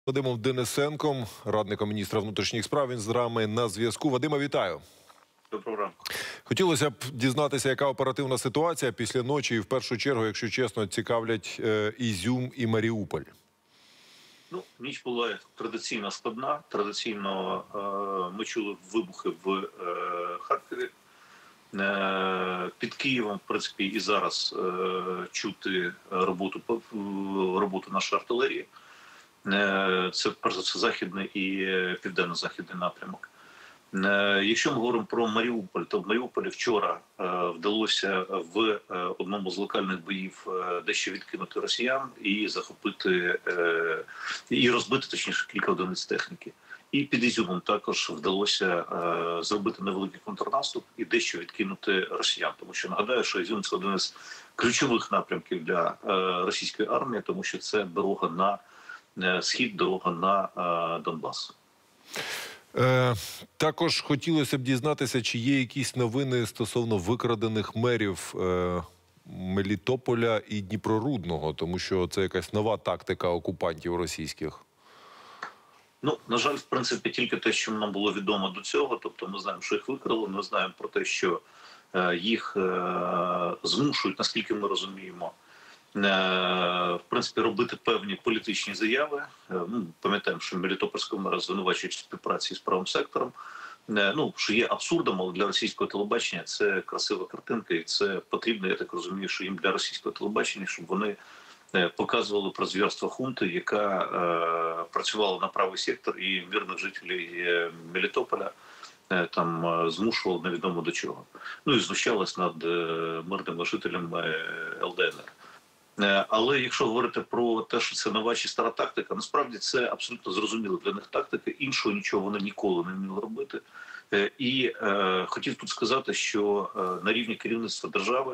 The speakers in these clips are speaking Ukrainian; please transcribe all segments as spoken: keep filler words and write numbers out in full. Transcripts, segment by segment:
Вадимом Денисенком, радником міністра внутрішніх справ. Він з нами на зв'язку. Вадиме, вітаю. Доброго ранку. Хотілося б дізнатися, яка оперативна ситуація після ночі. І в першу чергу, якщо чесно, цікавлять е, Ізюм і Маріуполь. Ну, ніч була традиційно складна. Традиційно е, ми чули вибухи в е, Харкові. Е, під Києвом, в принципі, і зараз е, чути роботу, роботу нашої артилерії. Е, це, перш за все, західний і південно-західний напрямок. Якщо ми говоримо про Маріуполь, то в Маріуполі вчора е, вдалося в е, одному з локальних боїв е, дещо відкинути росіян і захопити, е, і розбити, точніше, кілька одиниць техніки. І під Ізюмом також вдалося е, зробити невеликий контрнаступ і дещо відкинути росіян. Тому що, нагадаю, що Ізюм – це один із ключових напрямків для е, російської армії, тому що це дорога на е, схід, дорога на е, Донбас. Е, також хотілося б дізнатися, чи є якісь новини стосовно викрадених мерів е, Мелітополя і Дніпрорудного, тому що це якась нова тактика окупантів російських. Ну, на жаль, в принципі, тільки те, що нам було відомо до цього. Тобто ми знаємо, що їх викрали, ми знаємо про те, що е, їх е, змушують, наскільки ми розуміємо, е, в принципі, робити певні політичні заяви. Е, ну, пам'ятаємо, що Мелітопольського мера звинувачують в співпраці з правим сектором. Е, ну, що є абсурдом, але для російського телебачення це красива картинка, і це потрібно, я так розумію, що їм для російського телебачення, щоб вони показували про звірство хунти, яка е, працювала на правий сектор і мирних жителів Мелітополя е, там е, змушувала невідомо до чого. Ну і знущалась над е, мирними жителями Ел Де Ен Ер. Е, але якщо говорити про те, що це нова чи стара тактика, насправді це абсолютно зрозуміла для них тактика. Іншого нічого вони ніколи не вміли робити. Е, і е, хотів тут сказати, що е, на рівні керівництва держави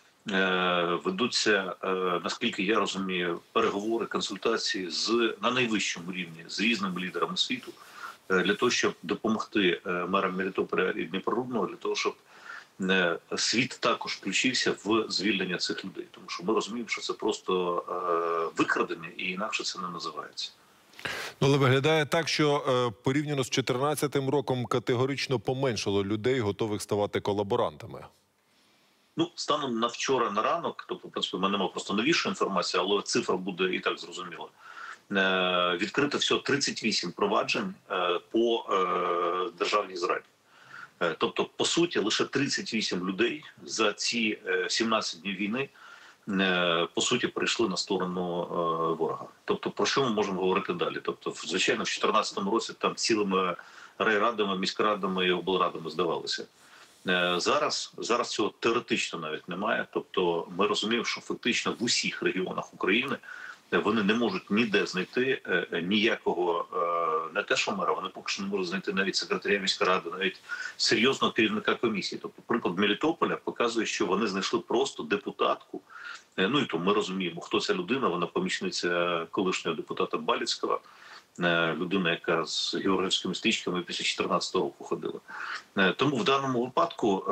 ведуться, наскільки я розумію, переговори, консультації з на найвищому рівні з різними лідерами світу для того, щоб допомогти мерам Мелітополя і Дніпрорудного, для того, щоб світ також включився в звільнення цих людей. Тому що ми розуміємо, що це просто викрадення і інакше це не називається. Ну, але виглядає так, що е, порівняно з чотирнадцятим роком категорично поменшало людей, готових ставати колаборантами. Ну, станом на вчора, на ранок, тобто, в принципі, в мене немає просто новіша інформація, але цифра буде і так зрозуміла. Е, відкрито всього тридцять вісім проваджень е, по е, державній зраді. Е, тобто, по суті, лише тридцять вісім людей за ці е, сімнадцять днів війни, е, по суті, перейшли на сторону е, ворога. Тобто, про що ми можемо говорити далі? Тобто, звичайно, в дві тисячі чотирнадцятому році там цілими райрадами, міськрадами і облрадами здавалися. Зараз, зараз цього теоретично навіть немає. Тобто ми розуміємо, що фактично в усіх регіонах України вони не можуть ніде знайти ніякого, не те що мера, вони поки що не можуть знайти навіть секретаря міської ради, навіть серйозного керівника комісії. Тобто приклад Мелітополя показує, що вони знайшли просто депутатку. Ну і то ми розуміємо, хто ця людина, вона помічниця колишнього депутата Баліцького, людина, яка з георгіївськими стрічками після дві тисячі чотирнадцятого року ходила. Тому в даному випадку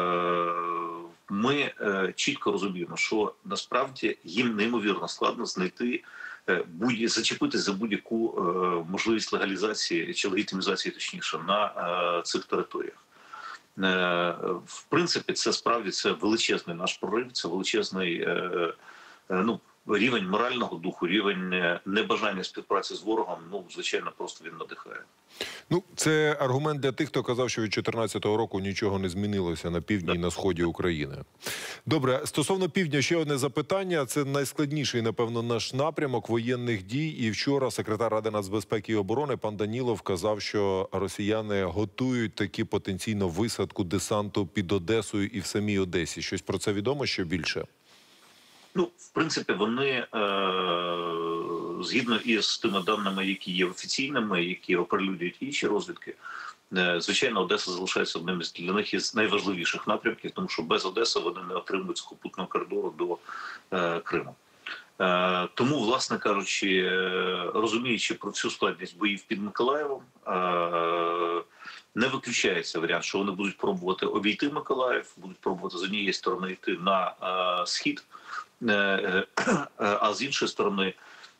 ми чітко розуміємо, що насправді їм неймовірно складно знайти, зачепитись за будь-яку можливість легалізації чи легітимізації, точніше, на цих територіях. В принципі, це справді це величезний наш прорив, це величезний, ну, рівень морального духу, рівень небажання співпраці з ворогом, ну, звичайно, просто він надихає. Ну, це аргумент для тих, хто казав, що від дві тисячі чотирнадцятого року нічого не змінилося на півдні і на сході України. Добре, стосовно півдня ще одне запитання. Це найскладніший, напевно, наш напрямок воєнних дій. І вчора секретар Ради нацбезпеки і оборони пан Данілов казав, що росіяни готують таки потенційно висадку десанту під Одесою і в самій Одесі. Щось про це відомо ще більше? Ну, в принципі, вони, е, згідно із тими даними, які є офіційними, які оприлюднюють інші розвідки, е, звичайно, Одеса залишається одним із для них із найважливіших напрямків, тому що без Одеси вони не отримують сухопутного коридору до е, Криму. Е, тому, власне кажучи, розуміючи про цю складність боїв під Миколаєвом, е, не виключається варіант, що вони будуть пробувати обійти Миколаїв, будуть пробувати з однієї сторони йти на е, схід, а з іншої сторони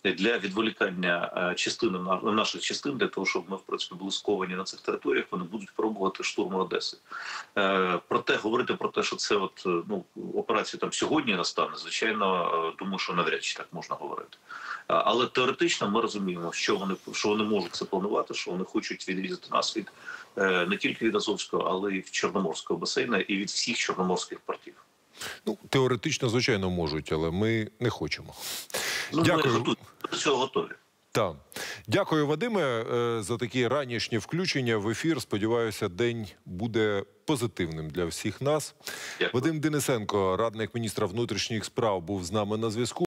для відволікання е, частини на- наших частин, для того, щоб ми в принципі були сковані на цих територіях, вони будуть пробувати штурм Одеси. Е, Проте говорити про те, що це от е, ну операція там сьогодні настане, звичайно, е, думаю, що навряд чи так можна говорити. А, Але теоретично ми розуміємо, що вони що вони можуть це планувати, що вони хочуть відрізати нас від е, не тільки від Азовського, але й від Чорноморського басейну і від всіх чорноморських портів. Ну, теоретично, звичайно, можуть, але ми не хочемо. Ну, Дякую. Ми готові, до цього готові. Так. Дякую, Вадиме, е, за такі ранішні включення в ефір. Сподіваюся, день буде позитивним для всіх нас. Дякую. Вадим Денисенко, радник міністра внутрішніх справ, був з нами на зв'язку.